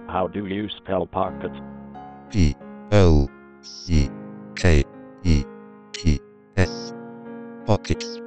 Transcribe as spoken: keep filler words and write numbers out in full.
How do you spell pocket? P O C K E T S. Pocket.